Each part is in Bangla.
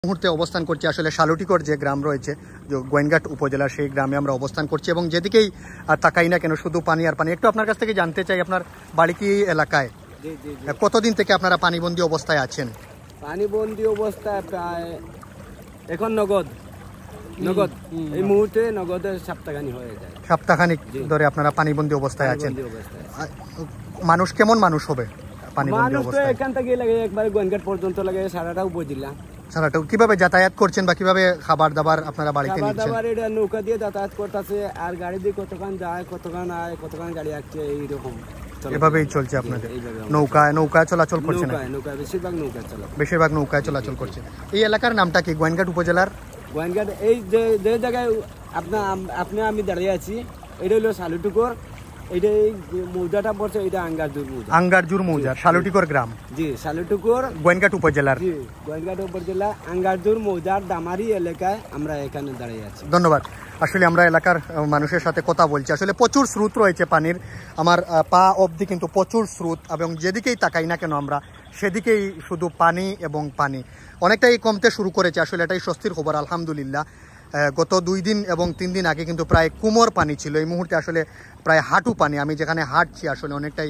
মুহূর্তে অবস্থান করছি আসলে শালুটিকর যে গ্রাম রয়েছে যে গোয়েনঘাট উপজেলার সেই গ্রামে আমরা অবস্থান করছি এবং যেদিকেই তাকাই না কেন শুধু পানি আর পানি। একটু আপনার কাছ থেকে জানতে চাই আপনার বাড়ি কি এলাকায়, কতদিন থেকে আপনারা পানিবন্দী অবস্থায় আছেন? পানিবন্দী অবস্থায় প্রায় এখন নগদ এই মুহূর্তে নগদের সপ্তাহখানি হয়ে যায়। সপ্তাহখানিক ধরে আপনারা পানিবন্দী অবস্থায় আছেন। মানুষ কেমন মানুষ হবে পানিবন্দী অবস্থায়? এখান থেকে লাগে একবার গোয়েনঘাট পর্যন্ত লাগে সারাটা উপজেলা। সারাটা কিভাবে যাতায়াত করছেন বা কিভাবে খাবার দাবার আপনারা বাড়িতে নিচ্ছেন? খাবার এটা নৌকা দিয়ে যাতায়াত করতেছে, আর গাড়ি দিয়ে কতক্ষণ যায় কতক্ষণ আয় কতক্ষণ গাড়ি আসছে, এইরকম এভাবেই চলছে আপনাদের? নৌকায় চলাচল করছে না? বেশিরভাগ নৌকায় চলাচল করছে। এই এলাকার নামটা কি? গোয়েনঘাট উপজেলার গোয়েনঘাট এই যে জায়গায় আপনি আমি দাঁড়িয়ে আছি এটা হলো শালুটিকর, এটা এই মৌজাটা পড়ছে এটা আঙ্গারজুর মৌজা শালুটিকর গ্রাম। জি শালুটিকর গোয়েনঘাট উপজেলার। জি গোয়েনঘাট উপজেলা আঙ্গারজুর মৌজার দামারি এলাকায় আমরা এখানে দাঁড়িয়ে আছি। ধন্যবাদ। আসলে আমরা এলাকার মানুষের সাথে কথা বলছি, আসলে প্রচুর স্রোত রয়েছে পানির, আমার পা অবধি কিন্তু প্রচুর স্রোত এবং যেদিকেই তাকাই না কেন আমরা সেদিকেই শুধু পানি এবং পানি। অনেকটাই কমতে শুরু করেছে, আসলে এটাই স্বস্তির খবর আলহামদুলিল্লাহ। গত 2 দিন এবং 3 দিন আগে কিন্তু প্রায় কোমর পানি ছিল, এই মুহূর্তে আসলে প্রায় হাঁটু পানি। আমি যেখানে হাঁটছি আসলে অনেকটাই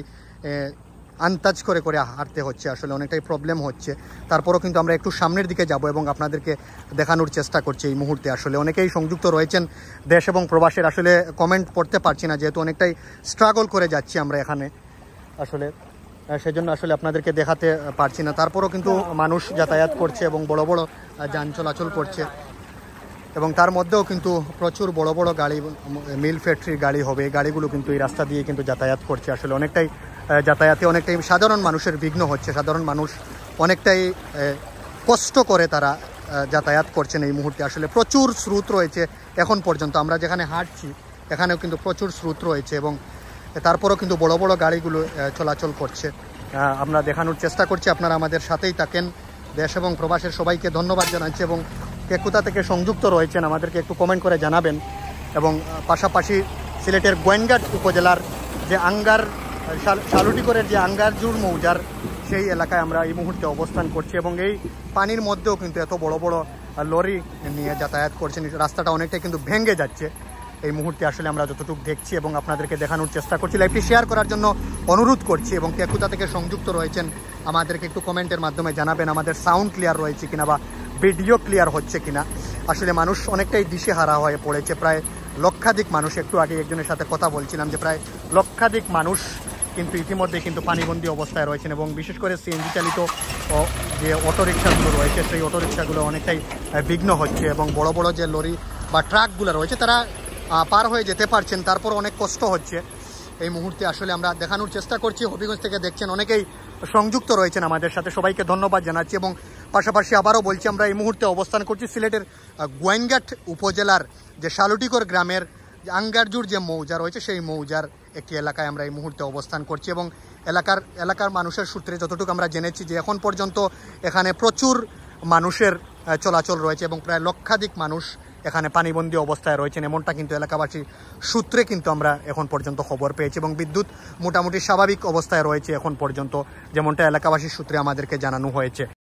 আন্দাজ করে হাঁটতে হচ্ছে, আসলে অনেকটাই প্রবলেম হচ্ছে। তারপরও কিন্তু আমরা একটু সামনের দিকে যাব এবং আপনাদেরকে দেখানোর চেষ্টা করছি। এই মুহূর্তে আসলে অনেকেই সংযুক্ত রয়েছেন দেশ এবং প্রবাসের, আসলে কমেন্ট পড়তে পারছি না যেহেতু অনেকটাই স্ট্রাগল করে যাচ্ছি আমরা এখানে, আসলে সেজন্য আসলে আপনাদেরকে দেখাতে পারছি না। তারপরও কিন্তু মানুষ যাতায়াত করছে এবং বড় বড় যান চলাচল করছে এবং তার মধ্যেও কিন্তু প্রচুর বড় বড় গাড়ি, মিল ফ্যাক্টরির গাড়ি হবে, গাড়িগুলো কিন্তু এই রাস্তা দিয়ে কিন্তু যাতায়াত করছে। আসলে অনেকটাই যাতায়াতে অনেকটাই সাধারণ মানুষের বিঘ্ন হচ্ছে, সাধারণ মানুষ অনেকটাই কষ্ট করে তারা যাতায়াত করছেন এই মুহূর্তে। আসলে প্রচুর স্রোত রয়েছে এখন পর্যন্ত, আমরা যেখানে হাঁটছি এখানেও কিন্তু প্রচুর স্রোত রয়েছে এবং তারপরও কিন্তু বড় বড় গাড়িগুলো চলাচল করছে। আমরা দেখানোর চেষ্টা করছি, আপনারা আমাদের সাথেই থাকেন। দেশ এবং প্রবাসের সবাইকে ধন্যবাদ জানাচ্ছি এবং কে কোথা থেকে সংযুক্ত রয়েছেন আমাদেরকে একটু কমেন্ট করে জানাবেন। এবং পাশাপাশি সিলেটের গোয়েনঘাট উপজেলার যে শালুটিকরের যে আঙ্গারজুর মৌজার সেই এলাকায় আমরা এই মুহূর্তে অবস্থান করছি এবং এই পানির মধ্যেও কিন্তু এত বড় বড় লরি নিয়ে যাতায়াত করছেন। রাস্তাটা অনেকটাই কিন্তু ভেঙে যাচ্ছে এই মুহূর্তে, আসলে আমরা যতটুকু দেখছি এবং আপনাদেরকে দেখানোর চেষ্টা করছি। লাইভটি শেয়ার করার জন্য অনুরোধ করছি এবং কে কোথা থেকে সংযুক্ত রয়েছেন আমাদেরকে একটু কমেন্টের মাধ্যমে জানাবেন আমাদের সাউন্ড ক্লিয়ার রয়েছে কিনা বা ভিডিও ক্লিয়ার হচ্ছে কিনা। আসলে মানুষ অনেকটাই দিশেহারা হয়ে পড়েছে, প্রায় লক্ষাধিক মানুষ। একটু আগে একজনের সাথে কথা বলছিলাম যে প্রায় লক্ষাধিক মানুষ কিন্তু ইতিমধ্যে কিন্তু পানিবন্দী অবস্থায় রয়েছেন এবং বিশেষ করে সিএনজি চালিত যে অটোরিকশাগুলো রয়েছে সেই অটোরিকশাগুলো অনেকটাই বিঘ্ন হচ্ছে এবং বড় বড় যে লরি বা ট্রাকগুলো রয়েছে তারা পার হয়ে যেতে পারছেন, তারপর অনেক কষ্ট হচ্ছে এই মুহূর্তে। আসলে আমরা দেখানোর চেষ্টা করছি, হবিগঞ্জ থেকে দেখছেন অনেকেই সংযুক্ত রয়েছেন আমাদের সাথে, সবাইকে ধন্যবাদ জানাচ্ছি এবং পাশাপাশি আবারও বলছি আমরা এই মুহূর্তে অবস্থান করছি সিলেটের গোয়েনঘাট উপজেলার যে শালুটিকর গ্রামের আঙ্গারজুর যে মৌজা রয়েছে সেই মৌজার একটি এলাকায় আমরা এই মুহূর্তে অবস্থান করছি এবং এলাকার মানুষের সূত্রে যতটুকু আমরা জেনেছি যে এখন পর্যন্ত এখানে প্রচুর মানুষের চলাচল রয়েছে এবং প্রায় লক্ষাধিক মানুষ এখানে পানিবন্দী অবস্থায় রয়েছেন, এমনটা কিন্তু এলাকাবাসীর সূত্রে কিন্তু আমরা এখন পর্যন্ত খবর পেয়েছি এবং বিদ্যুৎ মোটামুটি স্বাভাবিক অবস্থায় রয়েছে এখন পর্যন্ত, যেমনটা এলাকাবাসীর সূত্রে আমাদেরকে জানানো হয়েছে।